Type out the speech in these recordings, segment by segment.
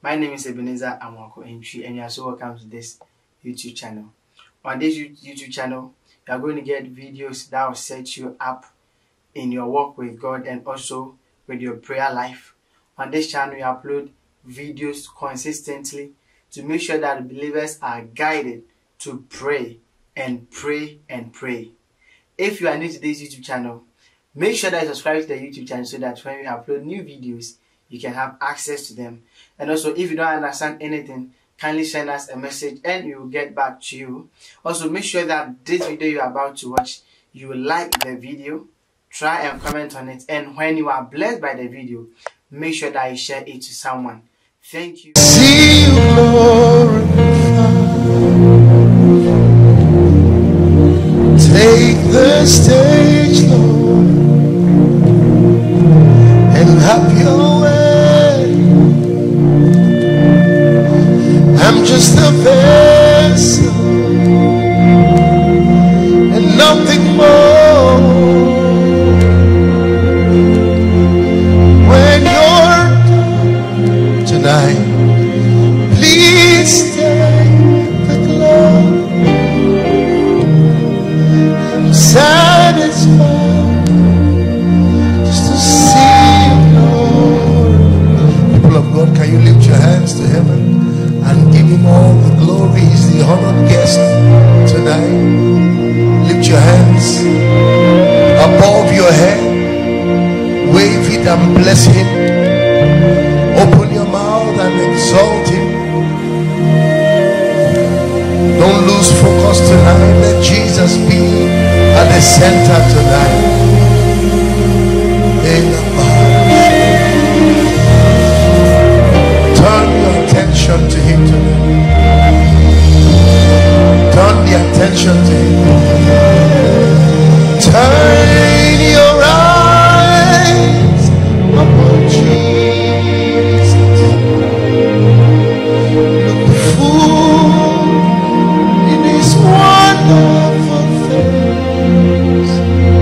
My name is Ebenezer Amwako Entry, and you are so welcome to this YouTube channel. On this YouTube channel, you are going to get videos that will set you up in your walk with God and also with your prayer life. On this channel, you upload videos consistently to make sure that believers are guided to pray and pray and pray. If you are new to this YouTube channel, make sure that you subscribe to the YouTube channel so that when we upload new videos, you can have access to them. And also, if you don't understand anything, kindly send us a message and we will get back to you. Also, make sure that this video you are about to watch, you like the video, try and comment on it, and when you are blessed by the video, make sure that you share it to someone. Thank you. See you, Lord. Take the stage, Lord, and have your way. I'm just a vessel and nothing more. When you're done tonight, please take the glory. I'm satisfied just to see you, Lord. People of God, can you lift your hands to heaven and give him all the glory? He's the honored guest tonight. Lift your hands above your head, wave it and bless him. Open your mouth and exalt him. Don't lose focus tonight. Let Jesus be at the center tonight. Turn your attention to him tonight. Turn the attention to him. Turn your eyes upon Jesus. Look full in his wonderful face,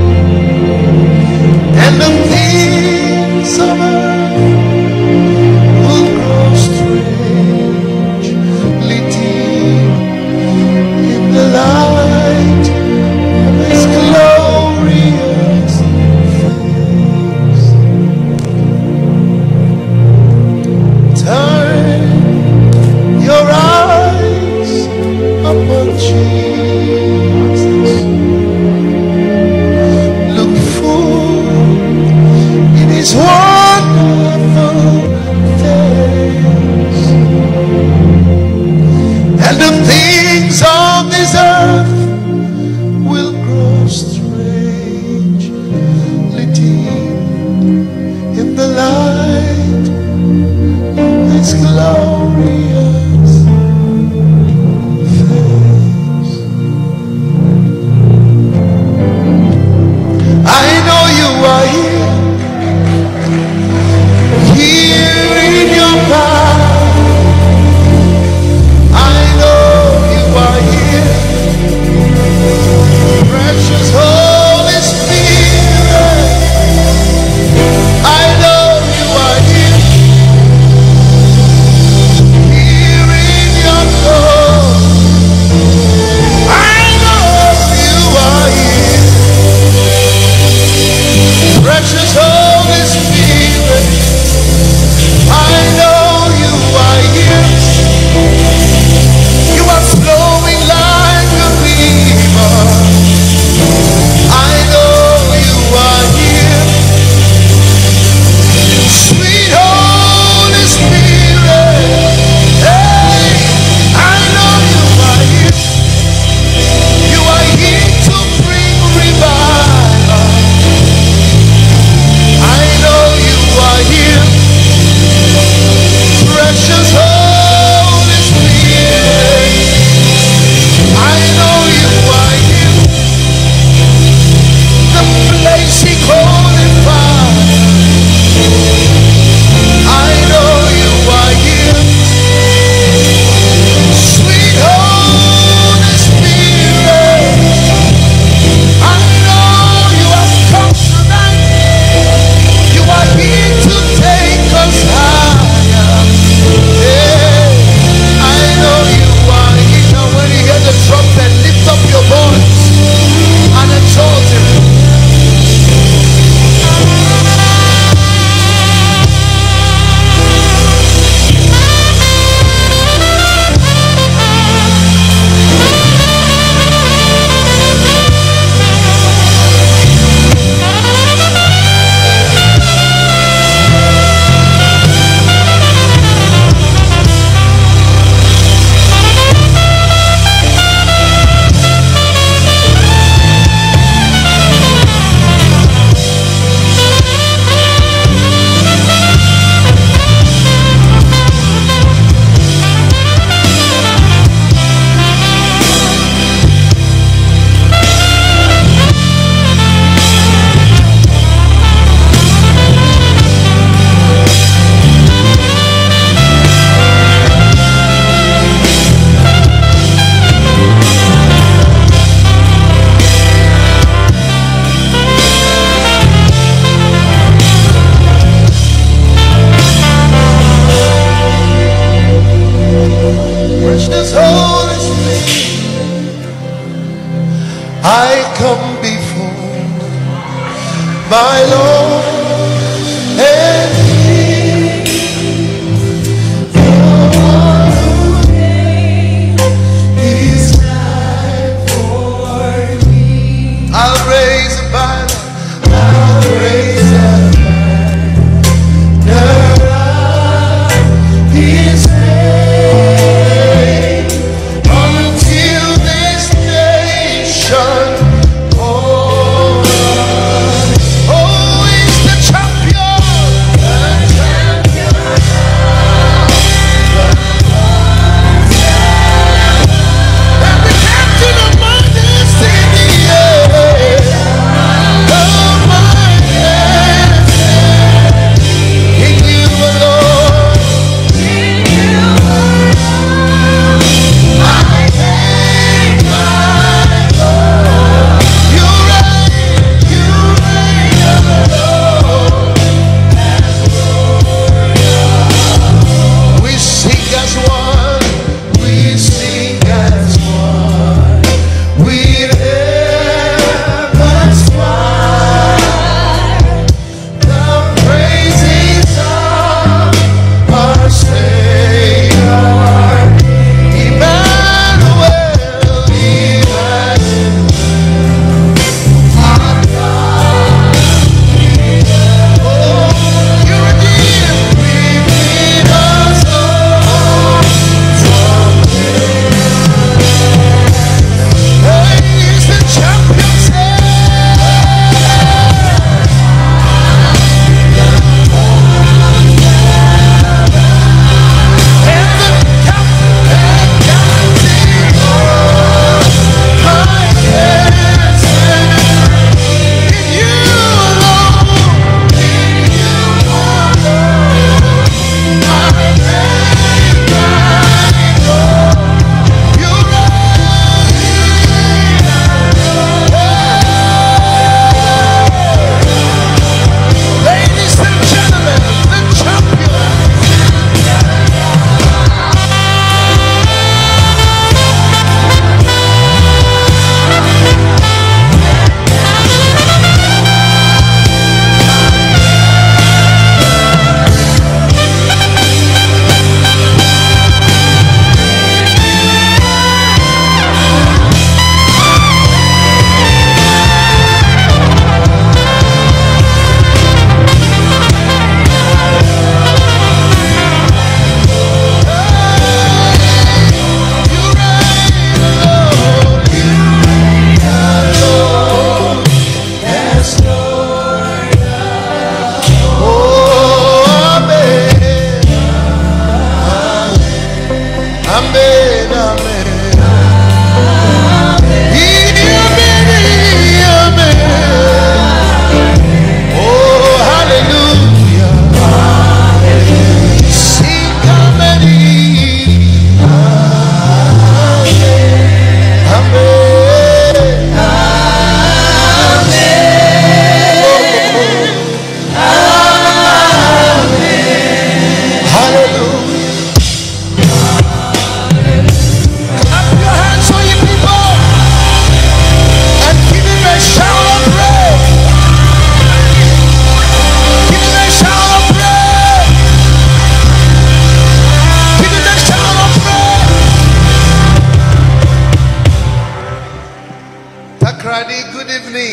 and the things of earth will grow strangely deep in the light of his glorious face. Turn your eyes upon Jesus. Look full in his wonderful face, and the things of this earth will grow strangely deep in the light of his glorious face. I know you are here in your power. I know you are here, precious Holy Spirit. I know you are here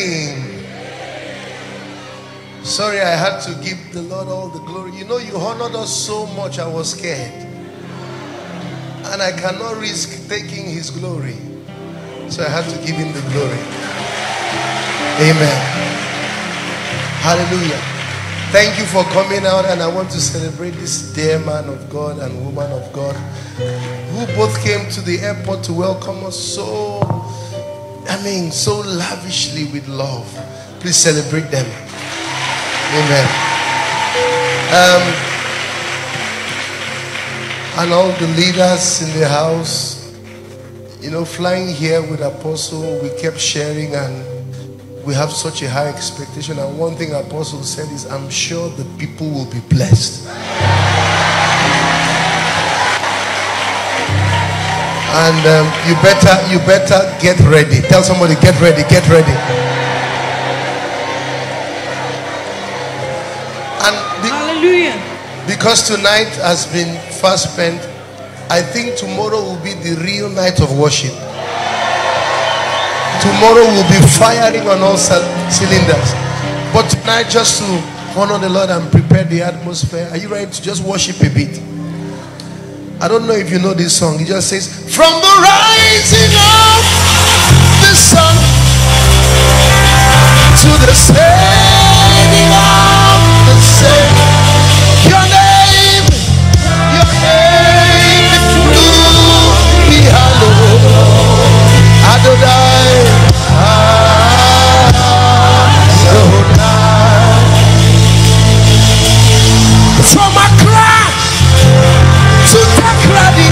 name. Sorry, I had to give the Lord all the glory. You know, you honored us so much, I was scared. And I cannot risk taking his glory. So I had to give him the glory. Amen. Hallelujah. Thank you for coming out, and I want to celebrate this dear man of God and woman of God who both came to the airport to welcome us so lavishly with love. Please celebrate them. Amen. And all the leaders in the house, you know, flying here with Apostle, we kept sharing, and we have such a high expectation. And one thing Apostle said is, I'm sure the people will be blessed. And you better get ready. Tell somebody, get ready, get ready. And hallelujah. Because tonight has been fast spent, I think tomorrow will be the real night of worship. Tomorrow will be firing on all cylinders. But tonight, just to honor the Lord and prepare the atmosphere, are you ready to just worship a bit? I don't know if you know this song. It just says, from the rising of the sun to the setting of the same, your name will be hallowed. Adonai, Adonai. From Accra to Takrady,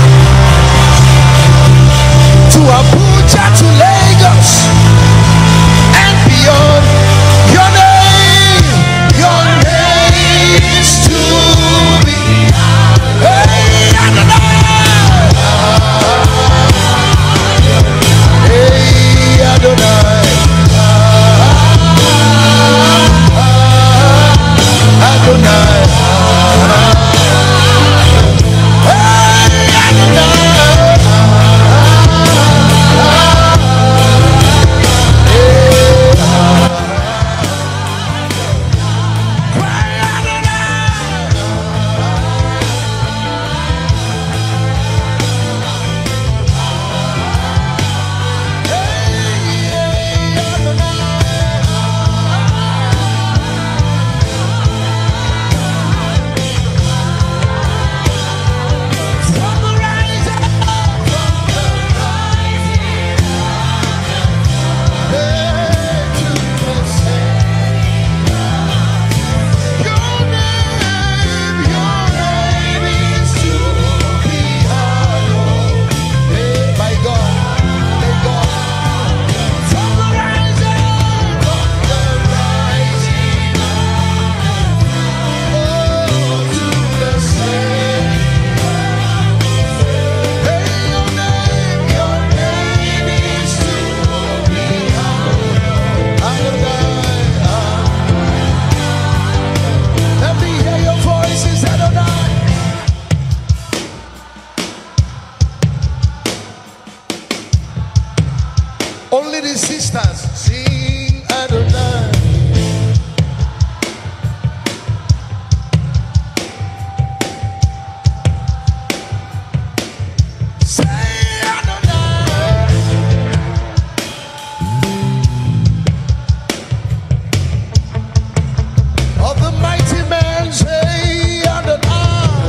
to Abuja, to Lagos and beyond, your name is to be. Hey, Adonai, hey, Adonai, Adonai. Only the sisters sing Adonai. Say Adonai. Of the mighty man, say Adonai.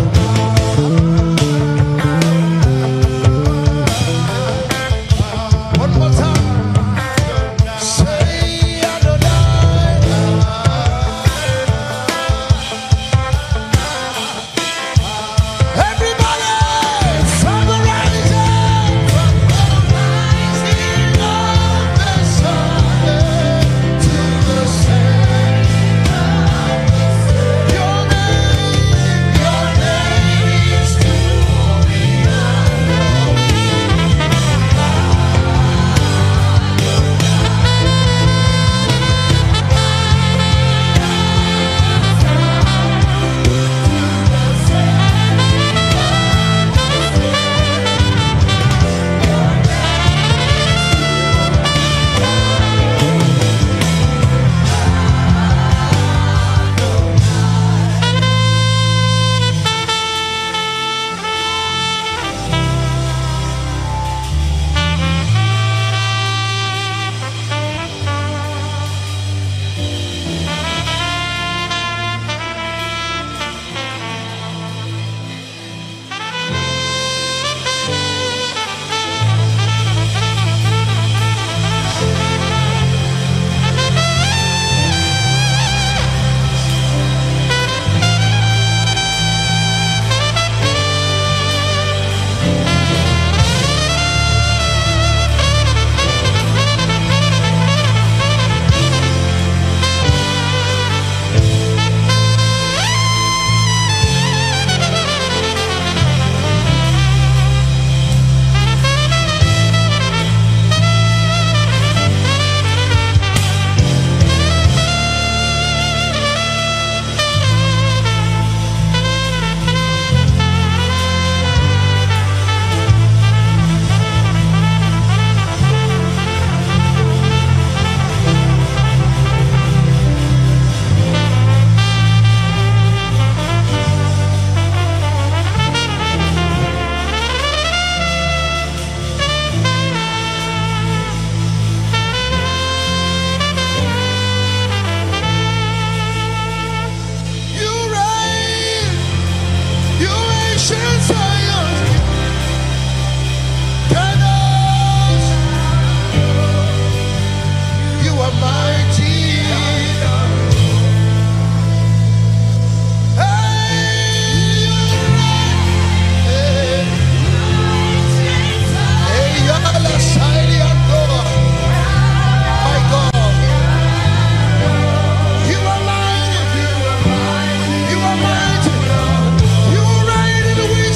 One more time.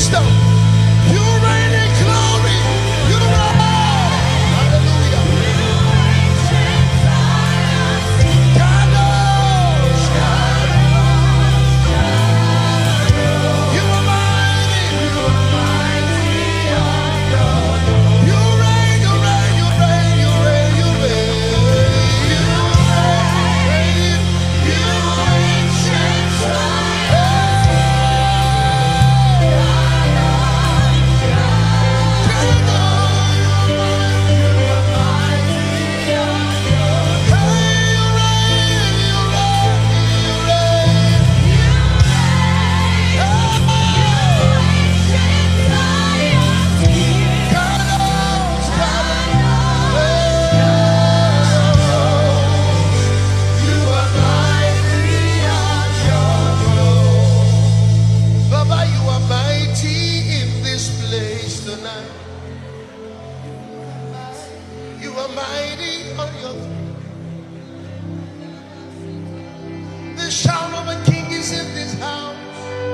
wisdom. You reign in glory. You reign. Hallelujah. Kadosh, you are mighty. You reign, you reign, you reign, you reign, you reign. You ancient Baba, you are mighty in this place tonight. You are mighty on your throne. The shout of a king is in this house.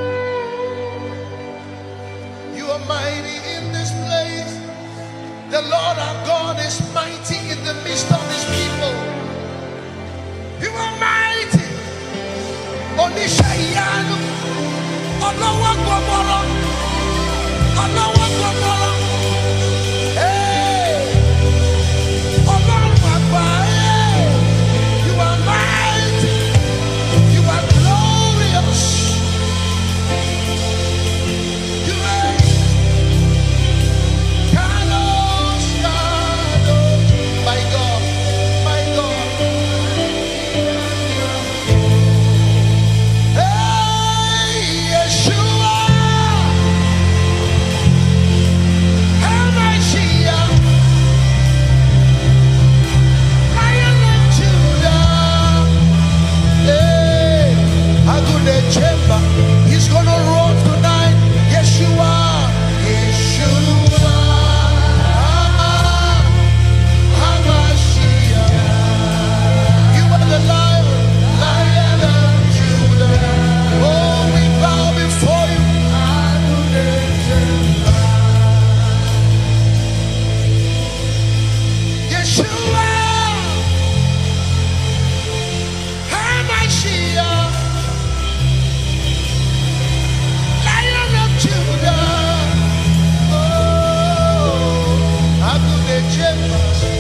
You are mighty in this place. The Lord our God is mighty in the midst of his people. You are mighty. Onishayanu. Olawa Gomoro. Olawa Gomoro. Hey. Olawa Gomoro. You are mighty. You are glorious. You reign. Kadosh, Kadosh. My God, my God. Hey, Yeshua. Hamashiach. Lion of Judah. Hey, Agude Chemba. He's gonna roar tonight. Yeshua. Yeshua. Hamashiach. You are the Lion, Lion of Judah. Oh, we bow before you. Yeshua. Hamashiach. Lion of Judah. Oh, Agude Chemba.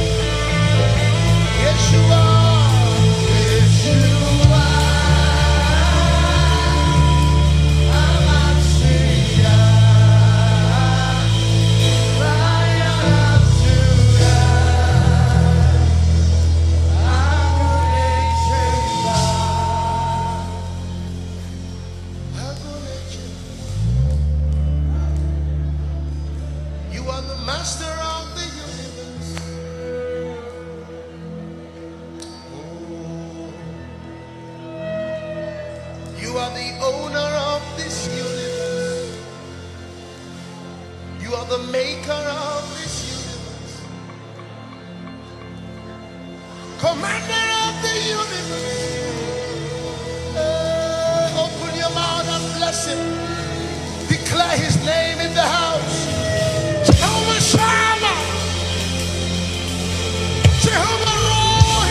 Yeshua. Yeshua. You are the master of the universe. You are the owner of this universe. You are the maker of this universe. Commander of the universe. Open your mouth and bless him. Declare his name in the house. Jehovah Shammah. Jehovah Roy.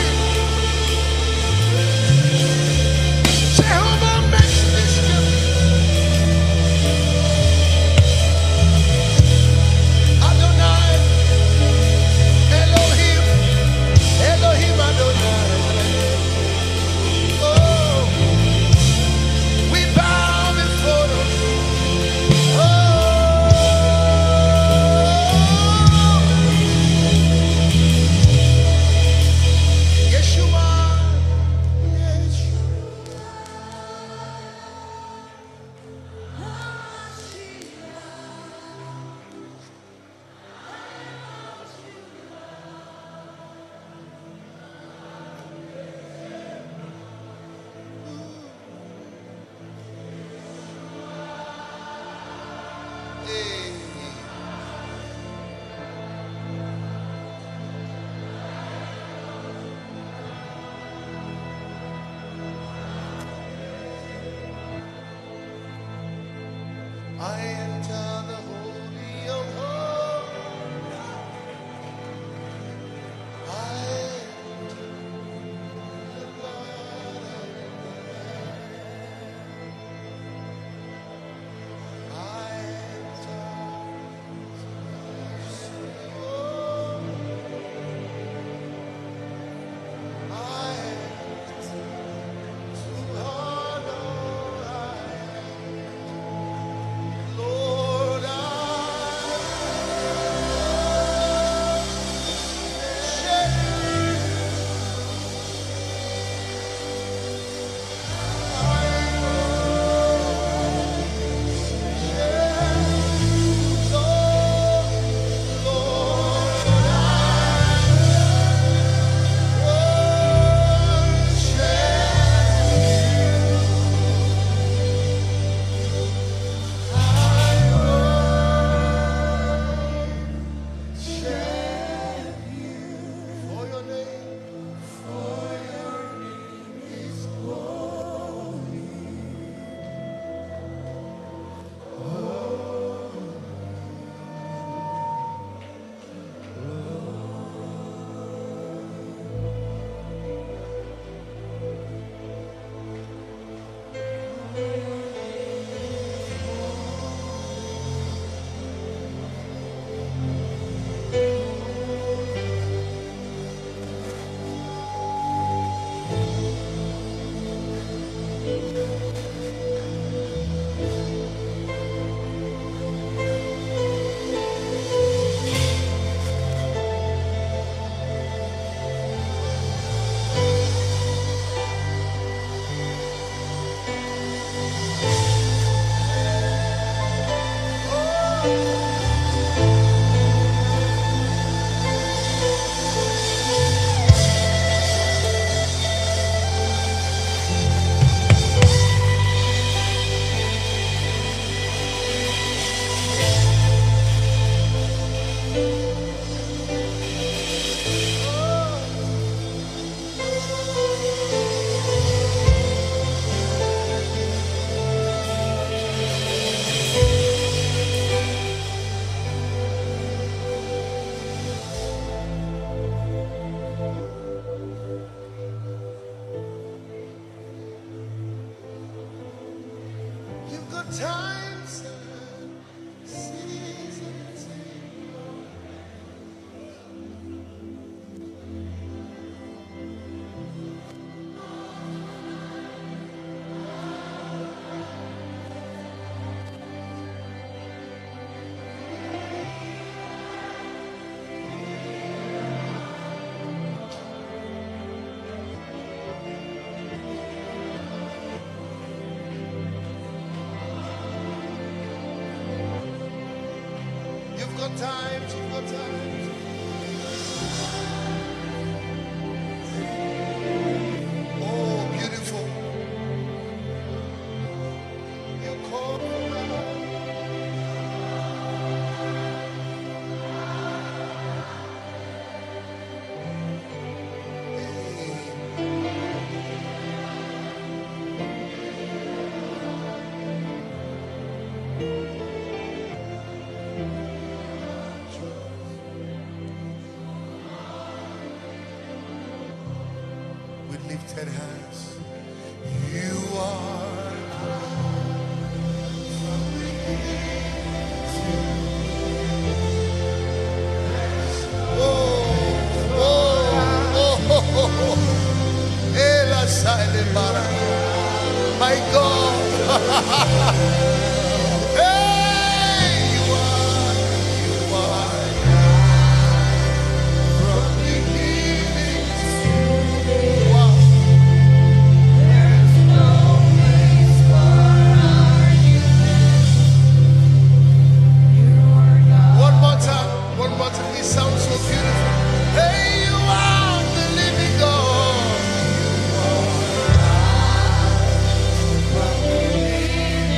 Jehovah makes this Adonai. Elohim. Elohim Adonai. Oh, we bow before him. Yeshua, I enter got time. You've got time. Oh, beautiful. You call with lifted hands. You are from beginning to Ela silent bara. My God. Hey, you are from beginning to wow. One more time. It sounds so beautiful. Hey, you are the living God. You are from beginning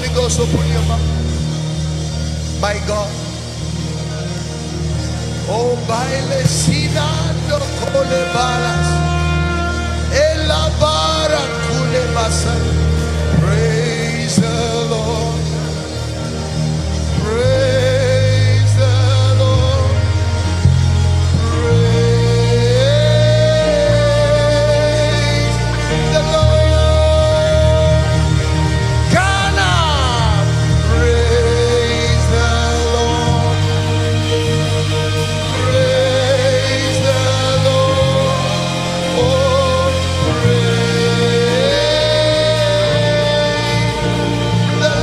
Holy Ghost, open your mouth. My God. Oh, baile sinando cole balas. Ela bara cule basa. Praise the Lord. Praise the Lord. Praise the Lord. Ghana. Praise the Lord. Praise the Lord. Oh, praise the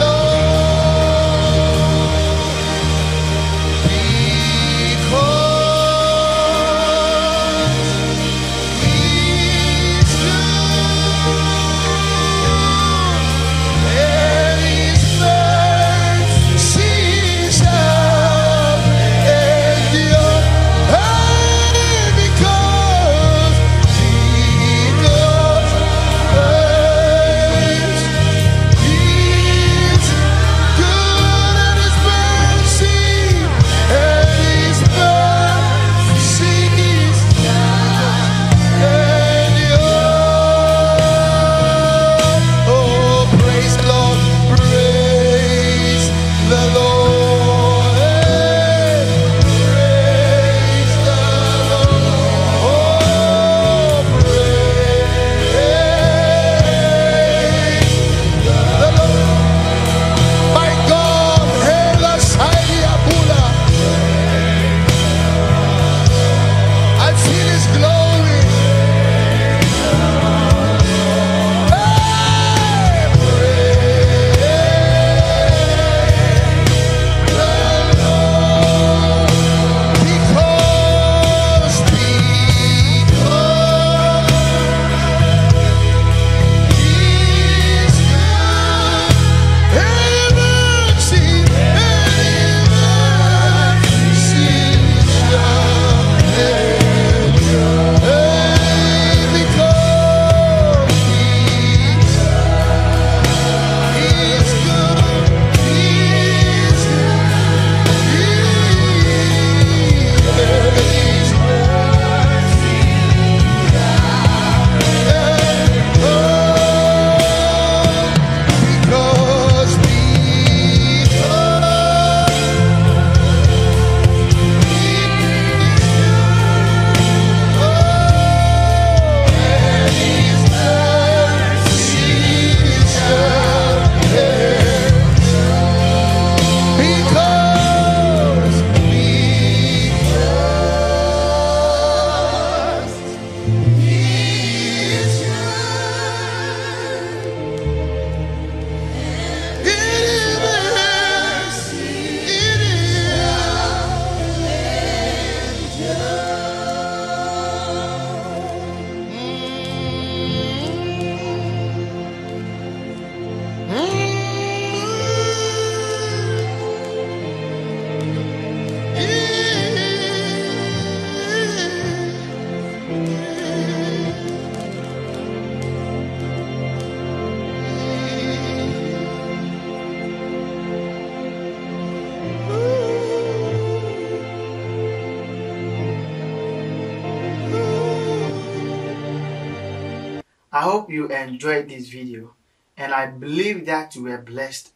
I hope you enjoyed this video, and I believe that you were blessed.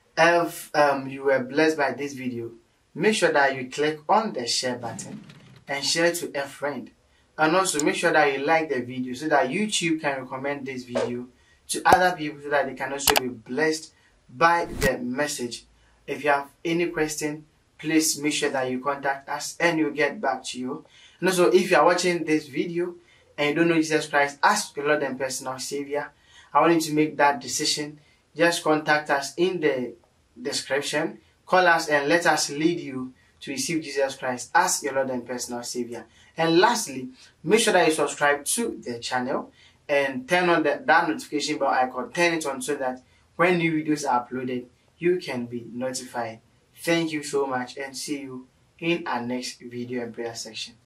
If you were blessed by this video, make sure that you click on the share button and share it to a friend. And also make sure that you like the video so that YouTube can recommend this video to other people so that they can also be blessed by the message. If you have any question, please make sure that you contact us and we'll get back to you. And also, if you are watching this video and you don't know Jesus Christ as your Lord and personal Savior, I want you to make that decision. Just contact us in the description. Call us and let us lead you to receive Jesus Christ as your Lord and personal Savior. And lastly, make sure that you subscribe to the channel and turn on that notification bell icon. Turn it on so that when new videos are uploaded, you can be notified. Thank you so much, and see you in our next video and prayer section.